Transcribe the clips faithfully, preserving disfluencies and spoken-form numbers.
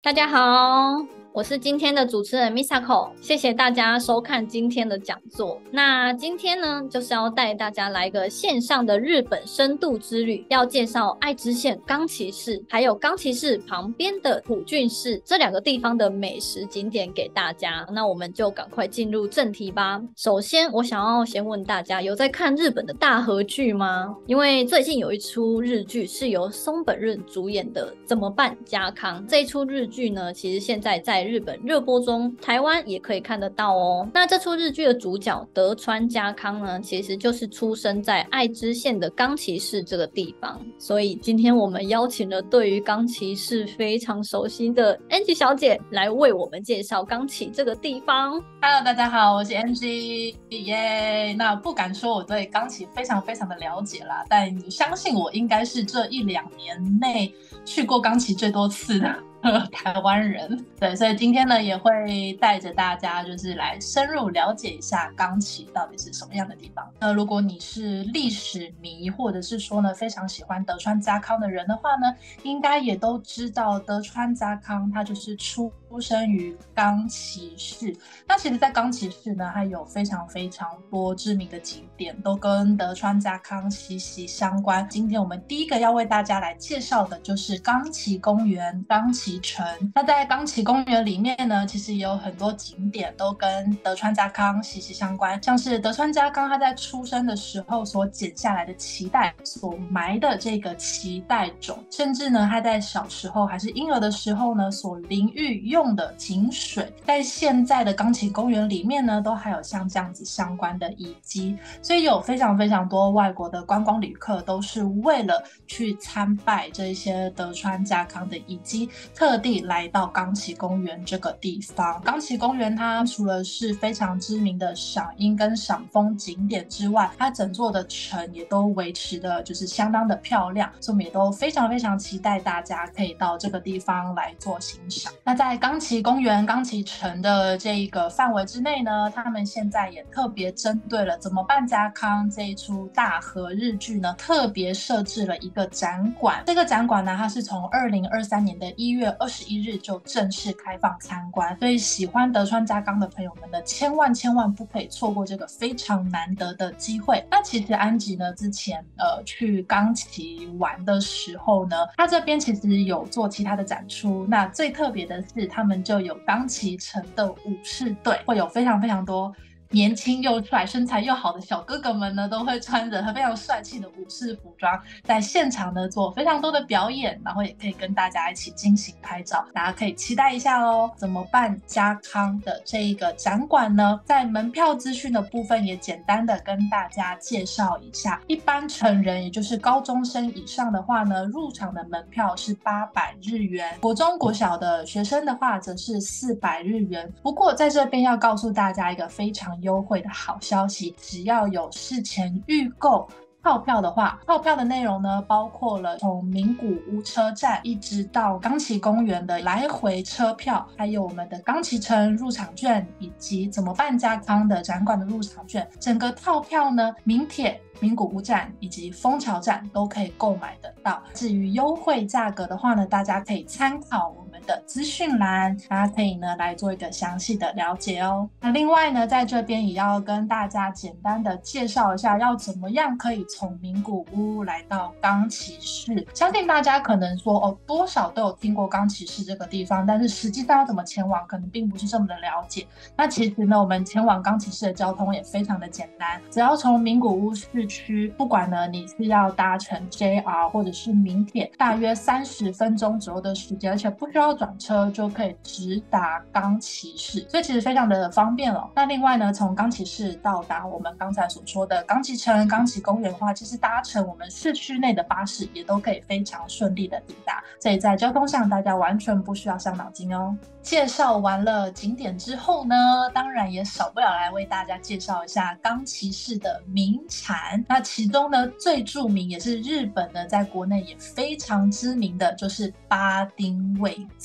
大家好，我是今天的主持人 Misako， 谢谢大家收看今天的讲座。那今天呢，就是要带大家来一个线上的日本深度之旅，要介绍爱知县冈崎市，还有冈崎市旁边的普郡市这两个地方的美食景点给大家。那我们就赶快进入正题吧。首先，我想要先问大家，有在看日本的大河剧吗？因为最近有一出日剧是由松本润主演的《怎么办家康》，这一出日剧呢，其实现在在日本热播中，台湾也可以看得到哦。那这出日剧的主角德川家康呢，其实就是出生在爱知县的冈崎市这个地方。所以今天我们邀请了对于冈崎市非常熟悉的 Angie 小姐来为我们介绍冈崎这个地方。 Hello， 大家好，我是 Angie， 耶、yeah！ 那不敢说我对冈崎非常非常的了解啦，但你相信我应该是这一两年内去过冈崎最多次的台湾人。对，所以今天呢也会带着大家就是来深入了解一下冈崎到底是什么样的地方。那如果你是历史迷，或者是说呢非常喜欢德川家康的人的话呢，应该也都知道德川家康他就是出生于冈崎市。那其实在冈崎市呢，它有非常非常多知名的景点都跟德川家康息息相关。今天我们第一个要为大家来介绍的就是冈崎公园、冈崎城。那在冈崎公园里面呢，其实也有很多景点都跟德川家康息息相关，像是德川家康他在出生的时候所剪下来的脐带，所埋的这个脐带种，甚至呢他在小时候还是婴儿的时候呢所淋浴用的井水，在现在的冈崎公园里面呢都还有像这样子相关的遗迹。所以有非常非常多外国的观光旅客都是为了去参拜这些德川家康的遗迹，特地来到冈崎公园这个地方。冈崎公园它除了是非常知名的赏樱跟赏枫景点之外，它整座的城也都维持的就是相当的漂亮，所以我们也都非常非常期待大家可以到这个地方来做欣赏。那在冈崎公园、冈崎城的这一个范围之内呢，他们现在也特别针对了怎么办家康这一出大河日剧呢，特别设置了一个展馆。这个展馆呢，它是从二零二三年的一月二十一日就正式开放参观，所以喜欢德川家康的朋友们呢，千万千万不可以错过这个非常难得的机会。那其实安吉呢之前呃去冈崎玩的时候呢，他这边其实有做其他的展出，那最特别的是他们就有冈崎城的武士队，会有非常非常多年轻又帅、身材又好的小哥哥们呢，都会穿着非常帅气的武士服装，在现场呢做非常多的表演，然后也可以跟大家一起进行拍照，大家可以期待一下哦。怎么办家康的这一个展馆呢，在门票资讯的部分也简单的跟大家介绍一下。一般成人，也就是高中生以上的话呢，入场的门票是八百日元，国中国小的学生的话则是四百日元。不过在这边要告诉大家一个非常优惠的好消息，只要有事前预购套票的话，套票的内容呢，包括了从名古屋车站一直到冈崎公园的来回车票，还有我们的冈崎城入场券，以及怎么办家康的展馆的入场券。整个套票呢，名铁、名古屋站以及丰桥站都可以购买得到。至于优惠价格的话呢，大家可以参考我们的资讯栏，大家可以呢来做一个详细的了解哦。那另外呢，在这边也要跟大家简单的介绍一下，要怎么样可以从名古屋来到冈崎市。相信大家可能说哦，多少都有听过冈崎市这个地方，但是实际上要怎么前往，可能并不是这么的了解。那其实呢，我们前往冈崎市的交通也非常的简单，只要从名古屋市区，不管呢你是要搭乘 J R 或者是名铁，大约三十分钟左右的时间，而且不需要转车就可以直达冈崎市，所以其实非常的方便了。那另外呢，从冈崎市到达我们刚才所说的冈崎城、冈崎公园的话，其实搭乘我们市区内的巴士也都可以非常顺利的抵达，所以在交通上大家完全不需要伤脑筋哦。介绍完了景点之后呢，当然也少不了来为大家介绍一下冈崎市的名产。那其中呢，最著名也是日本呢在国内也非常知名的就是八丁味噌。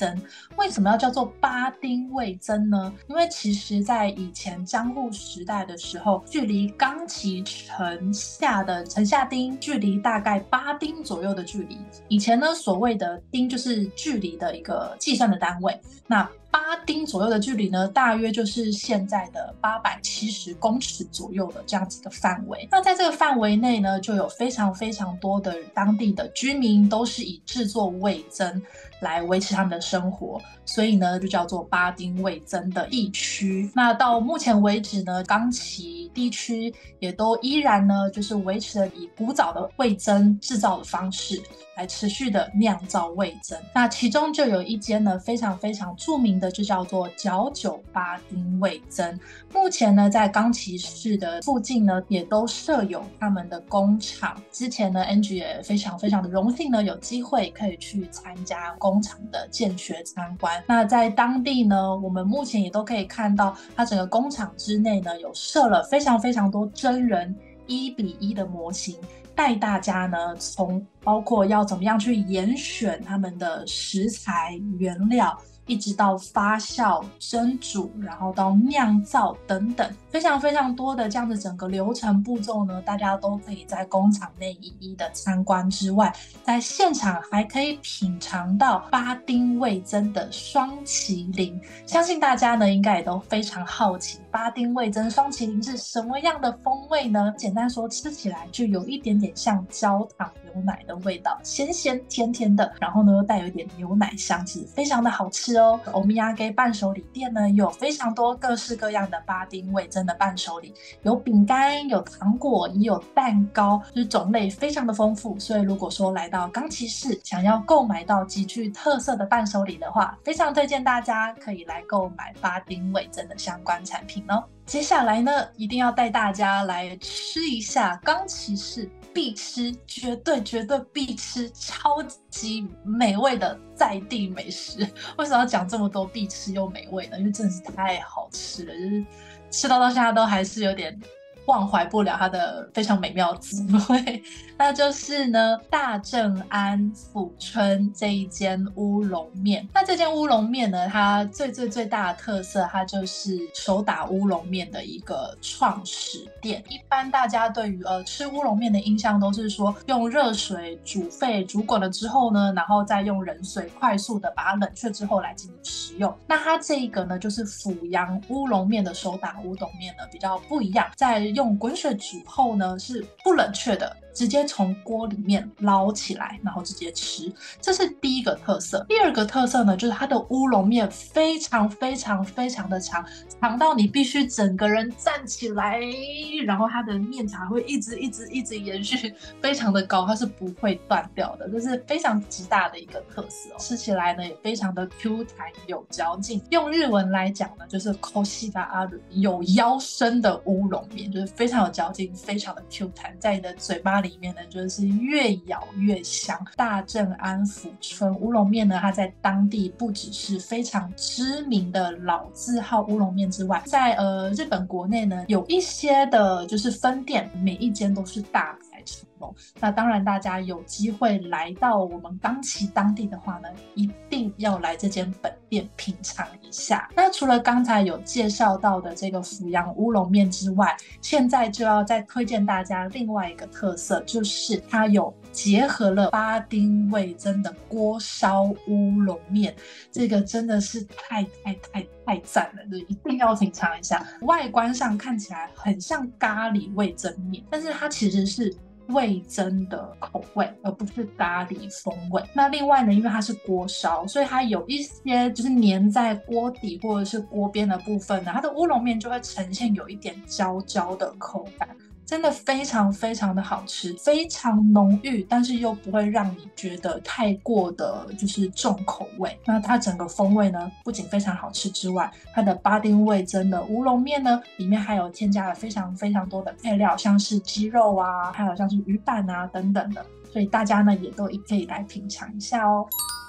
增。为什么要叫做八丁味增呢？因为其实在以前江户时代的时候，距离冈崎城下的城下町距离大概八丁左右的距离。以前呢，所谓的丁就是距离的一个计算的单位，那八丁左右的距离呢，大约就是现在的八百七十公尺左右的这样子一个范围。那在这个范围内呢，就有非常非常多的当地的居民都是以制作味噌来维持他们的生活，所以呢就叫做八丁味噌的地区。那到目前为止呢，冈崎地区也都依然呢就是维持了以古早的味噌制造的方式来持续的酿造味噌。那其中就有一间呢非常非常著名的，就叫做角久八丁味噌。目前呢在冈崎市的附近呢也都设有他们的工厂。之前呢 Angie 也非常非常的荣幸呢有机会可以去参加工厂的见学参观。那在当地呢，我们目前也都可以看到它整个工厂之内呢有设了非常非常多真人一比一的模型，带大家呢从包括要怎么样去严选他们的食材原料，一直到发酵、蒸煮，然后到酿造等等，非常非常多的这样子整个流程步骤呢，大家都可以在工厂内一一的参观之外，在现场还可以品尝到八丁味噌的双麒麟。相信大家呢应该也都非常好奇，八丁味噌双麒麟是什么样的风味呢？简单说，吃起来就有一点点像焦糖牛奶的味道，咸咸甜甜的，然后呢又带有一点牛奶香气，非常的好吃哦。欧米亚给伴手礼店呢有非常多各式各样的八丁味噌的伴手礼，有饼干，有糖果，也有蛋糕，就是种类非常的丰富。所以如果说来到冈崎市想要购买到极具特色的伴手礼的话，非常推荐大家可以来购买八丁味噌的相关产品哦。接下来呢一定要带大家来吃一下冈崎市必吃，绝对绝对必吃，超级美味的在地美食。为什么要讲这么多必吃又美味呢？因为真的是太好吃了，就是吃到到现在都还是有点忘怀不了它的非常美妙的滋味。那就是呢大正安富春这一间乌龙面。那这间乌龙面呢，它最最最大的特色，它就是手打乌龙面的一个创始店。一般大家对于呃吃乌龙面的印象都是说用热水煮沸煮滚了之后呢，然后再用冷水快速的把它冷却之后来进行食用。那它这一个呢就是阜阳乌龙面的手打乌龙面呢比较不一样，在用滚水煮后呢是不冷却的，直接从锅里面捞起来，然后直接吃，这是第一个特色。第二个特色呢，就是它的乌龙面非常非常非常的长，长到你必须整个人站起来，然后它的面条会一直一直一直延续，非常的高，它是不会断掉的，这是非常极大的一个特色哦。吃起来呢也非常的 Q 弹有嚼劲，用日文来讲呢，就是 koshi ga aru， 有腰身的乌龙面，就是非常有嚼劲，非常的 Q 弹，在你的嘴巴里面呢就是越咬越香。大正安富春乌龙面呢，它在当地不只是非常知名的老字号乌龙面之外，在呃日本国内呢有一些的就是分店，每一间都是大排长龙。那当然大家有机会来到我们冈崎当地的话呢，一定要来这间本店品尝一下。那除了刚才有介绍到的这个阜阳乌龙面之外，现在就要再推荐大家另外一个特色，就是它有结合了八丁味噌的锅烧乌龙面，这个真的是太太太太赞了，就一定要品尝一下。外观上看起来很像咖喱味噌面，但是它其实是味噌的口味，而不是咖喱风味。那另外呢，因为它是锅烧，所以它有一些就是粘在锅底或者是锅边的部分呢，它的乌龙面就会呈现有一点焦焦的口感，真的非常非常的好吃，非常浓郁，但是又不会让你觉得太过的就是重口味。那它整个风味呢，不仅非常好吃之外，它的八丁味噌的乌龙面呢，里面还有添加了非常非常多的配料，像是鸡肉啊，还有像是鱼板啊等等的，所以大家呢也都可以来品尝一下哦。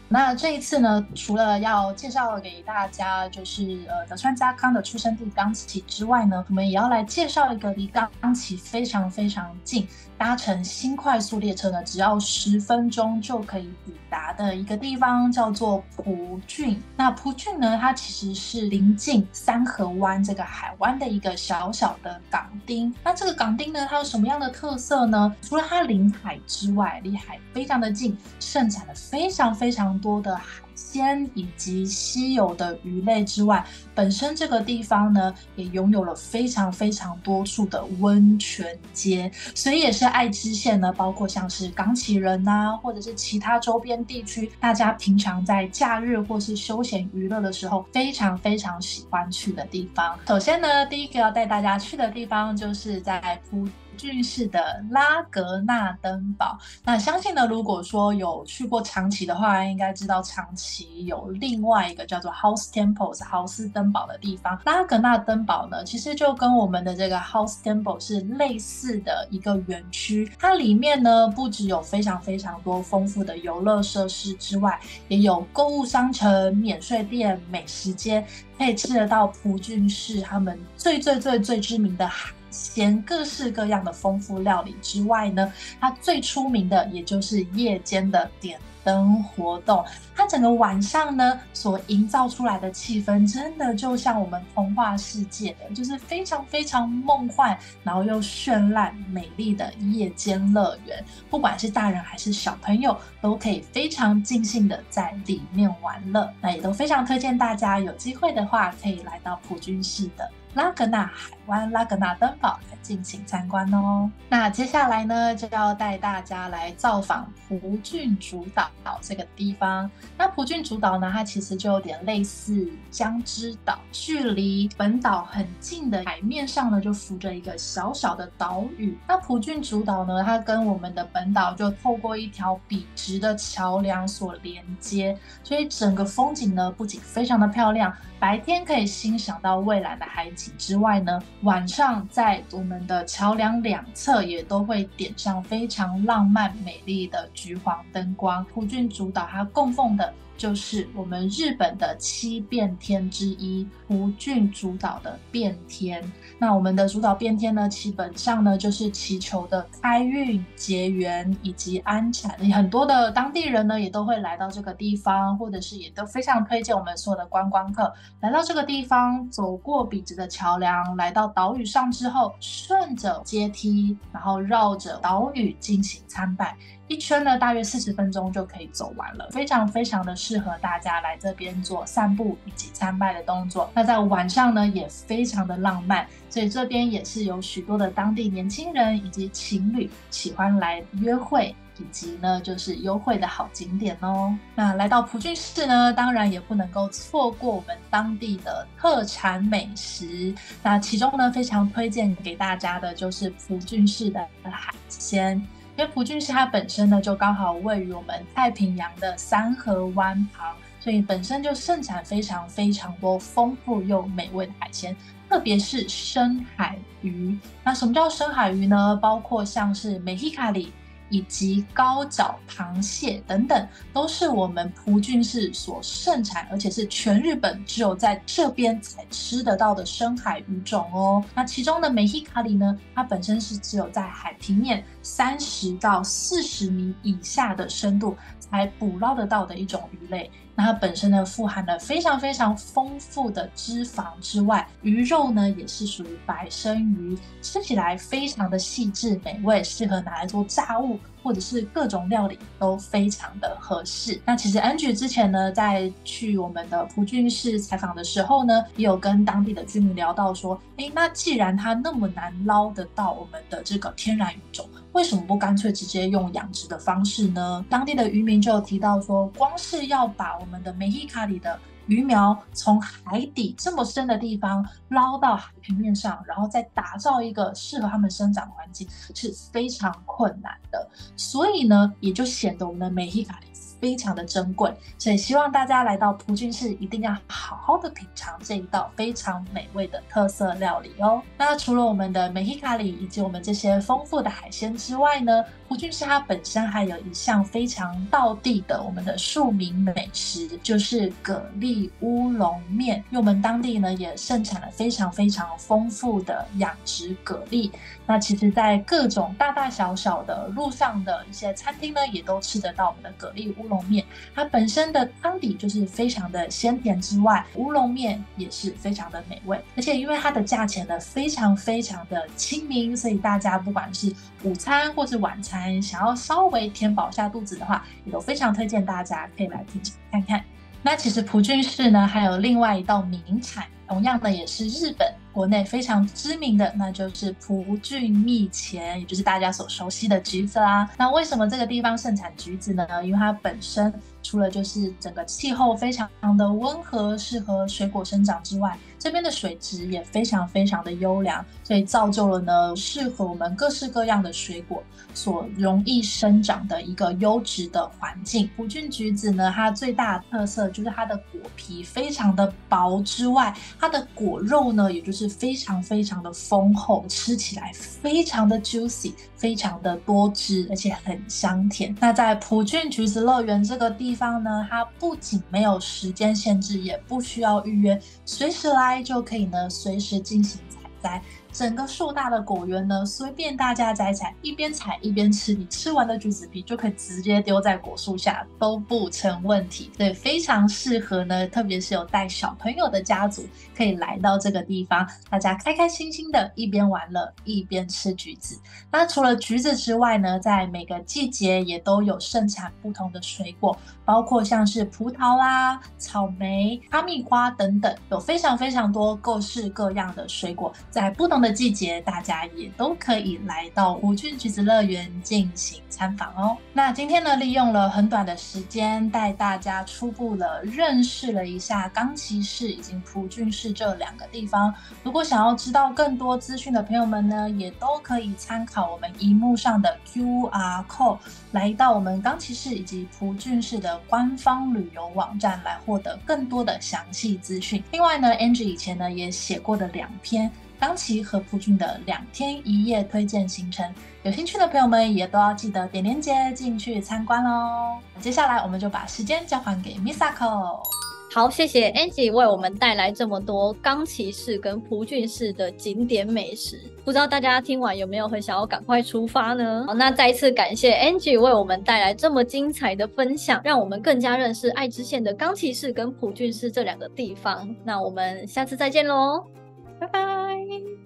那这一次呢，除了要介绍给大家就是呃德川家康的出生地冈崎之外呢，我们也要来介绍一个离冈崎非常非常近，搭乘新快速列车呢，只要十分钟就可以抵达的一个地方，叫做蒲郡。那蒲郡呢，它其实是临近三河湾这个海湾的一个小小的港町。那这个港町呢，它有什么样的特色呢？除了它临海之外，离海非常的近，盛产了非常非常多的海鲜以及稀有的鱼类之外，本身这个地方呢也拥有了非常非常多处的温泉街，所以也是爱知县呢，包括像是冈崎人啊，或者是其他周边地区，大家平常在假日或是休闲娱乐的时候非常非常喜欢去的地方。首先呢，第一个要带大家去的地方就是在蒲郡市的拉格纳登堡。那相信呢，如果说有去过长崎的话，应该知道长崎有另外一个叫做 House Temple 豪斯登堡的地方。拉格纳登堡呢，其实就跟我们的这个 House Temple 是类似的一个园区，它里面呢不只有非常非常多丰富的游乐设施之外，也有购物商城、免税店、美食街，可以吃得到蒲郡市他们最最最最知名的海鲜，各式各样的丰富料理之外呢，它最出名的也就是夜间的点灯活动。它整个晚上呢所营造出来的气氛真的就像我们童话世界的，就是非常非常梦幻，然后又绚烂美丽的夜间乐园，不管是大人还是小朋友都可以非常尽兴的在里面玩乐。那也都非常推荐大家有机会的话可以来到蒲郡市的拉格纳海湾拉格纳登堡来进行参观哦。那接下来呢，就要带大家来造访蒲郡主岛这个地方。那蒲郡主岛呢，它其实就有点类似江之岛，距离本岛很近的海面上呢，就浮着一个小小的岛屿。那蒲郡主岛呢，它跟我们的本岛就透过一条笔直的桥梁所连接，所以整个风景呢，不仅非常的漂亮，白天可以欣赏到蔚蓝的海景之外呢，晚上在我们的桥梁两侧也都会点上非常浪漫美丽的橘黄灯光。蒲郡主岛它供奉的就是我们日本的七变天之一蒲郡主岛的变天。那我们的主岛变天呢，基本上呢就是祈求的开运结缘以及安产。很多的当地人呢也都会来到这个地方，或者是也都非常推荐我们所有的观光客来到这个地方，走过笔直的桥梁，来到岛屿上之后，顺着阶梯然后绕着岛屿进行参拜，一圈呢大约四十分钟就可以走完了，非常非常的适合大家来这边做散步以及参拜的动作。那在晚上呢也非常的浪漫，所以这边也是有许多的当地年轻人以及情侣喜欢来约会以及呢就是优惠的好景点哦。那来到蒲郡市呢，当然也不能够错过我们当地的特产美食。那其中呢非常推荐给大家的就是蒲郡市的海鲜，因为蒲郡市它本身呢就刚好位于我们太平洋的三河湾旁，所以本身就盛产非常非常多丰富又美味的海鲜，特别是深海鱼。那什么叫深海鱼呢？包括像是美希卡里以及高脚螃蟹等等，都是我们蒲郡市所盛产，而且是全日本只有在这边才吃得到的深海鱼种哦。那其中的美希卡里呢，它本身是只有在海平面三十到四十米以下的深度才捕捞得到的一种鱼类。那它本身呢富含了非常非常丰富的脂肪之外，鱼肉呢也是属于白身鱼，吃起来非常的细致美味，适合拿来做炸物或者是各种料理都非常的合适。那其实 Angie 之前呢在去我们的蒲郡市采访的时候呢，也有跟当地的居民聊到说，诶，那既然它那么难捞得到我们的这个天然鱼种，为什么不干脆直接用养殖的方式呢？当地的渔民就有提到说，光是要把我们的美希卡里的鱼苗从海底这么深的地方捞到海平面上，然后再打造一个适合它们生长环境是非常困难的，所以呢也就显得我们的美希卡里非常的珍贵，所以希望大家来到蒲郡市一定要好好的品尝这一道非常美味的特色料理哦。那除了我们的美希卡里以及我们这些丰富的海鲜之外呢，蒲郡市它本身还有一项非常道地的我们的庶民美食，就是蛤蜊乌龙面。因为我们当地呢也盛产了非常非常丰富的养殖蛤蜊，那其实在各种大大小小的路上的一些餐厅呢也都吃得到我们的蛤蜊乌龙面。它本身的汤底就是非常的鲜甜之外，乌龙面也是非常的美味，而且因为它的价钱呢非常非常的亲民，所以大家不管是午餐或是晚餐想要稍微填饱下肚子的话，也都非常推荐大家可以来品尝看看。那其实蒲郡市呢还有另外一道名产，同样的也是日本国内非常知名的，那就是蒲郡蜜钳，也就是大家所熟悉的橘子啦。那为什么这个地方盛产橘子呢？因为它本身除了就是整个气候非常的温和，适合水果生长之外，这边的水质也非常非常的优良，所以造就了呢适合我们各式各样的水果所容易生长的一个优质的环境。蒲郡橘子呢，它最大的特色就是它的果皮非常的薄之外，它的果肉呢也就是非常非常的丰厚，吃起来非常的 juicy， 非常的多汁，而且很香甜。那在蒲郡橘子乐园这个地方呢，它不仅没有时间限制，也不需要预约，随时来就可以呢随时进行采摘。整个硕大的果园呢，随便大家摘采，一边采一边吃，你吃完的橘子皮就可以直接丢在果树下，都不成问题。所以非常适合呢，特别是有带小朋友的家族，可以来到这个地方，大家开开心心的一边玩乐一边吃橘子。那除了橘子之外呢，在每个季节也都有盛产不同的水果，包括像是葡萄啦、草莓、哈密瓜等等，有非常非常多各式各样的水果，在不同的季节大家也都可以来到蒲郡橘子乐园进行参访哦。那今天呢，利用了很短的时间带大家初步的认识了一下冈崎市以及蒲郡市这两个地方。如果想要知道更多资讯的朋友们呢，也都可以参考我们荧幕上的 Q R code， 来到我们冈崎市以及蒲郡市的官方旅游网站来获得更多的详细资讯。另外呢 Angie 以前呢也写过的两篇冈崎和蒲郡的两天一夜推荐行程，有兴趣的朋友们也都要记得点链接进去参观哦。接下来我们就把时间交还给 Misako。 好，谢谢 Angie 为我们带来这么多冈崎市跟蒲郡市的景点美食，不知道大家听完有没有很想要赶快出发呢？好，那再一次感谢 Angie 为我们带来这么精彩的分享，让我们更加认识爱知县的冈崎市跟蒲郡市这两个地方。那我们下次再见咯，拜拜。